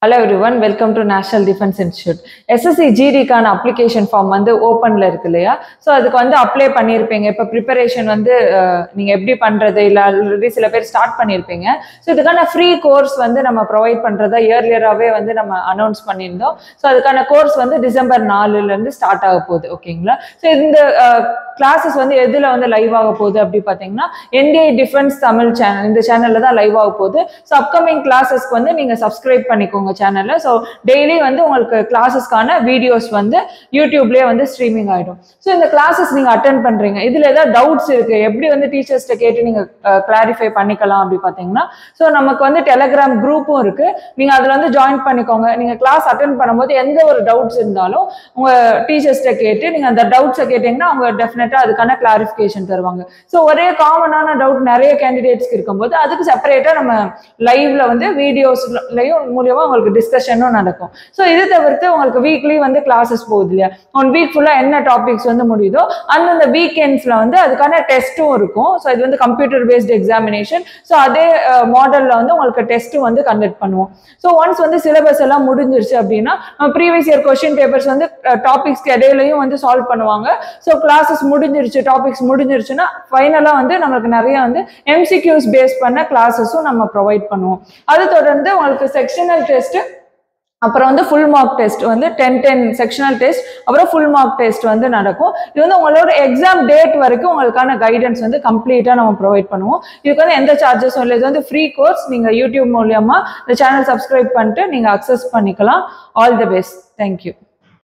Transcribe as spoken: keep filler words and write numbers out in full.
Hello everyone, welcome to National Defense Institute. S S C G D கான application form வந்து ஓபன்ல இருக்கு இல்லையா? ஸோ அதுக்கு வந்து அப்ளை பண்ணியிருப்பீங்க. இப்போ ப்ரிப்பரேஷன் வந்து நீங்கள் எப்படி பண்ணுறது இல்லை ஆல்ரெடி சில பேர் ஸ்டார்ட் பண்ணியிருப்பீங்க. ஸோ இதுக்கான ஃப்ரீ கோர்ஸ் வந்து நம்ம ப்ரொவைட் பண்ணுறதா இயர்லியராகவே வந்து நம்ம அனௌன்ஸ் பண்ணியிருந்தோம். ஸோ அதுக்கான கோர்ஸ் வந்து டிசம்பர் நாலுலேருந்து ஸ்டார்ட் ஆக போகுது. ஓகேங்களா? ஸோ இந்த கிளாஸஸ் வந்து எதில் வந்து லைவ் ஆக போகுது அப்படி பார்த்தீங்கன்னா என்டிஐ டிஃபென்ஸ் தமிழ் சேனல், இந்த சேனலில் தான் லைவ் ஆக போகுது. ஸோ அப்கமிங் கிளாஸஸ்க்கு வந்து நீங்கள் சப்ஸ்கிரைப் பண்ணிக்கோங்க சேனல்ல. ஸோ டெய்லி வந்து உங்களுக்கு கிளாஸஸ்க்கான வீடியோஸ் வந்து யூடியூப்லேயே வந்து ஸ்ட்ரீமிங் ஆகிடும். ஸோ இந்த கிளாஸஸ் நீங்கள் அட்டென்ட் பண்ணுறீங்க, இதில் ஏதாவது டவுட்ஸ் இருக்குது, எப்படி வந்து டீச்சர்ஸ்ட்டை கேட்டு நீங்கள் கிளாரிஃபை பண்ணிக்கலாம் அப்படி பார்த்தீங்கன்னா ஸோ நமக்கு வந்து டெலகிராம் குரூப்பும் இருக்குது. நீங்கள் அதில் வந்து ஜாயின் பண்ணிக்கோங்க. நீங்கள் கிளாஸ் அட்டென்ட் பண்ணும்போது எந்த ஒரு டவுட்ஸ் இருந்தாலும் உங்கள் டீச்சர்ஸ்ட்டை கேட்டு நீங்கள் அந்த டவுட்ஸை கேட்டிங்கன்னா அவங்க டெஃபினட்டாக அதுக்கான கிளாரிஃபிகேஷன் தருவாங்க. ஸோ ஒரே காமனான டவுட் நிறைய கேண்டிடேட்ஸ்க்கு இருக்கும்போது அதுக்கு செப்பரேட்டாக நம்ம லைவ்ல வந்து வீடியோஸ்லையும் மூலியமாக உங்களுக்கு டிஸ்கஷனும் நடக்கும். ஸோ இது தவிர்த்து உங்களுக்கு வீக்லி வந்து கிளாஸஸ் போகுது இல்லையா? ஒன் வீக் ஃபுல்லாக என்ன டாபிக்ஸ் வந்து முடியுதோ அந்தந்த வீக்கெண்ட்ஸில் வந்து அதுக்கான டெஸ்ட்டும் இருக்கும். ஸோ இது வந்து கம்ப்யூட்டர் பேஸ்ட் எக்ஸாமினேஷன். ஸோ அதே மாடலில் வந்து உங்களுக்கு டெஸ்ட்டும் வந்து கண்டக்ட் பண்ணுவோம். ஸோ ஒன்ஸ் வந்து சிலபஸ் எல்லாம் முடிஞ்சிருச்சு அப்படின்னா ப்ரீவியஸ் இயர் கொஸ்டின் பேப்பர்ஸ் வந்து டாபிக்ஸ்க்கு இடையிலையும் வந்து சால்வ் பண்ணுவாங்க. ஸோ கிளாஸஸ் முடிஞ்சிருச்சு, டாபிக்ஸ் முடிஞ்சிருச்சுன்னா ஃபைனலாக வந்து நம்மளுக்கு நிறைய வந்து எம்சிக்யூஸ் பேஸ் பண்ண கிளாஸஸும் நம்ம ப்ரொவைட் பண்ணுவோம். அது தொடர்ந்து உங்களுக்கு செக்ஷனல் டெஸ்ட், அப்புறம் வந்து ஃபுல் மார்க் டெஸ்ட் வந்து டென் டென் செக்ஷனல் டெஸ்ட், அப்புறம் ஃபுல் மார்க் டெஸ்ட் வந்து நடக்கும். இது வந்து உங்களோட எக்ஸாம் டேட் வரைக்கும் உங்களுக்கான கைடன்ஸ் வந்து கம்ப்ளீட்டாக நம்ம ப்ரொவைட் பண்ணுவோம். இதுக்கு வந்து எந்த சார்ஜஸும் இல்லை. இது வந்து ஃப்ரீ கோர்ஸ். நீங்கள் யூடியூப் மூலியமாக இந்த சேனல் சப்ஸ்கிரைப் பண்ணிட்டு நீங்கள் அக்சஸ் பண்ணிக்கலாம். All the best. தேங்க்யூ.